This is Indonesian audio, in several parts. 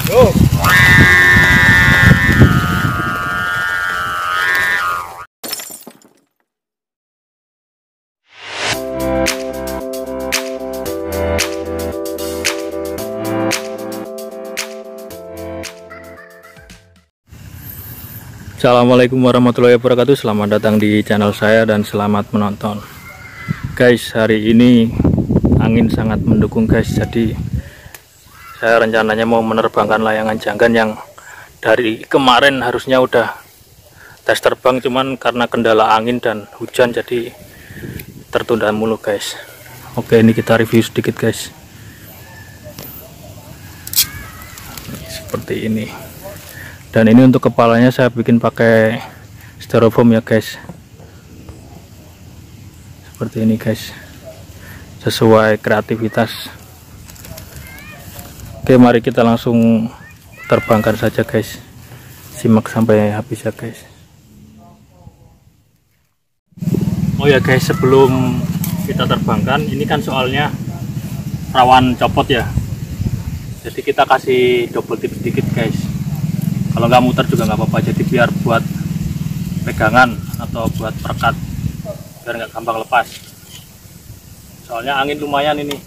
Yo. Assalamualaikum warahmatullahi wabarakatuh. Selamat datang di channel saya dan selamat menonton. Guys, hari ini angin sangat mendukung guys. Jadi saya rencananya mau menerbangkan layangan janggan yang dari kemarin harusnya udah tes terbang, cuman karena kendala angin dan hujan jadi tertunda mulu guys. Oke, ini kita review sedikit guys. Seperti ini. Dan ini untuk kepalanya saya bikin pakai styrofoam ya guys. Seperti ini guys, sesuai kreativitas. Oke, mari kita langsung terbangkan saja guys. Simak sampai habis ya guys. Oh ya guys, sebelum kita terbangkan, ini kan soalnya rawan copot ya, jadi kita kasih double tip sedikit guys. Kalau nggak muter juga nggak apa-apa, jadi biar buat pegangan atau buat perekat biar nggak gampang lepas. Soalnya angin lumayan ini.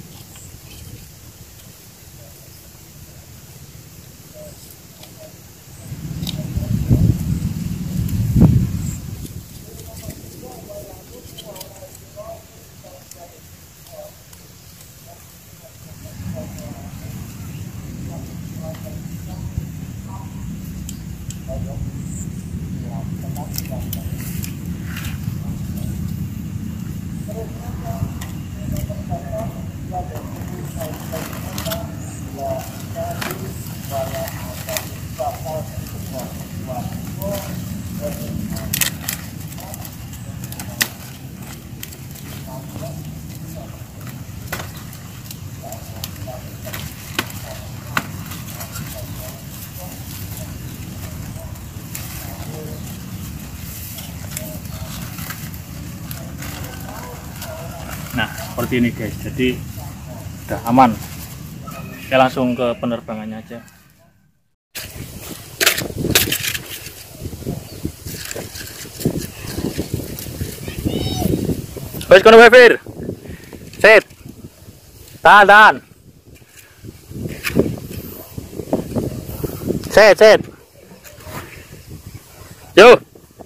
Nah, seperti ini guys, jadi udah aman. Kita langsung ke penerbangannya aja. Wes kono Fir. Set. Tahan. Set. Yo.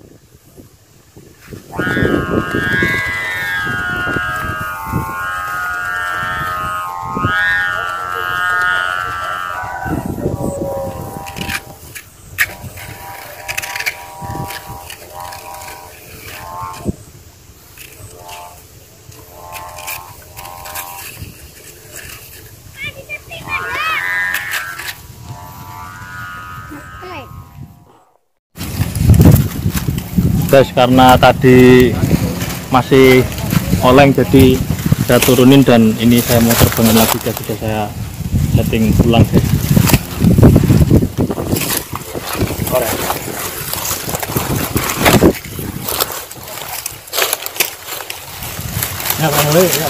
Guys, karena tadi masih oleng jadi saya turunin, dan ini saya mau terbangin lagi guys. Sudah saya setting ulang guys. Ya, mulai ya.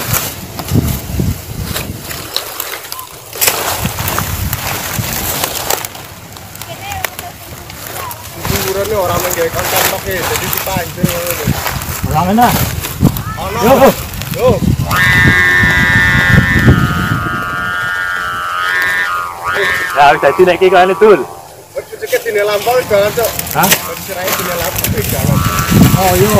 Ini orang menggawe konten pakai jadi dipancing ngono. Orang mana? Yo. Ya, jadi nek iki kan itu. Wis ceket dine lampau jalan, Cuk. Hah? Wis sirahe dine lampau jalan. Oh, yo.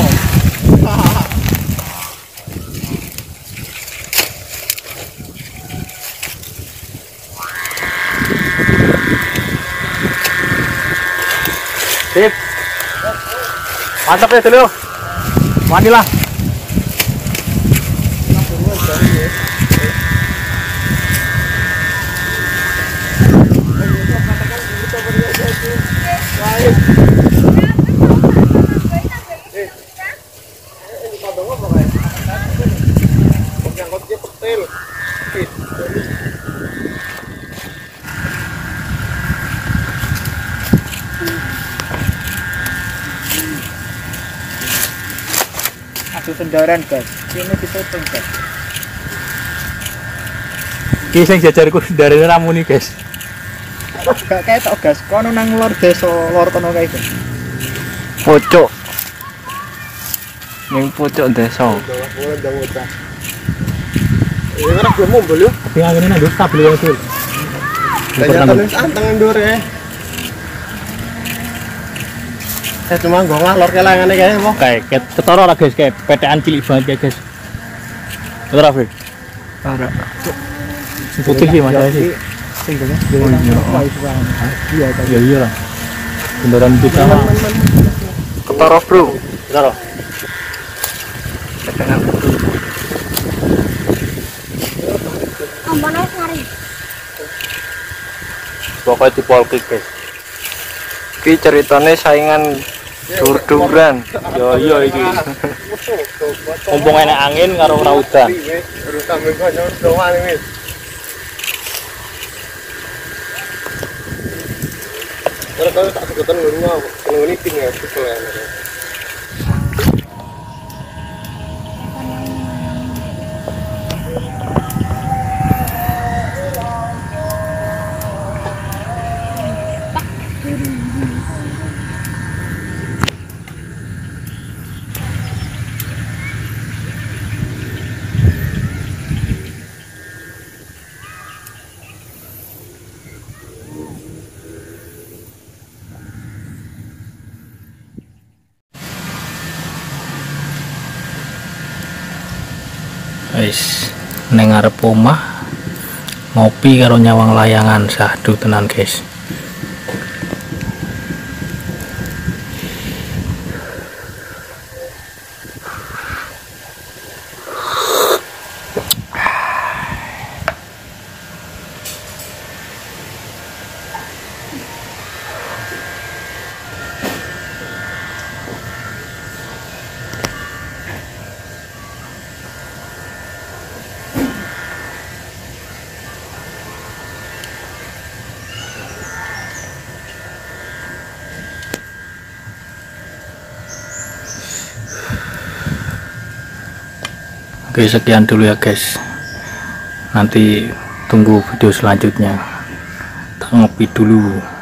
Sip. Mantap ya dulu. Manilah. Adu sendaran guys, ini dipotong guys. Iki sing jajarku sendarane ramuni guys. Gak ketok gas, kono nang lor desa lor kono kae. Gas. Pojok. Ning pojok desa. Mulai jauh dah. Ini kan belum mobil yuk. Tapi angin nang stabil wae itu. Tanya tulis anteng ndur ya. Saya cuma gue ngalor kelangane kayak mau. Kayak ketara ora guys, kayak petean cilik banget ya guys. Ketara Fri. Ora. Putih sih masalah sih. Sing kene. Iya, Ya iya lah. Kendaraan kita mah. Ketara bro. Ketara. Petean. Ambane ngari. Pokoknya di polkik guys. Iki ceritanya saingan dur-duran. Yo yo iki. Mumpung enak angin karo ora udan. Terus sampe kok nyon doang ini. Kalau tak sebutan ngurungnya, ngurungnya tinggal betul ya. Guys, neng arep omah ngopi karo nyawang layangan sahdu tenan guys. Oke, sekian dulu ya guys, nanti tunggu video selanjutnya. Kita ngopi dulu.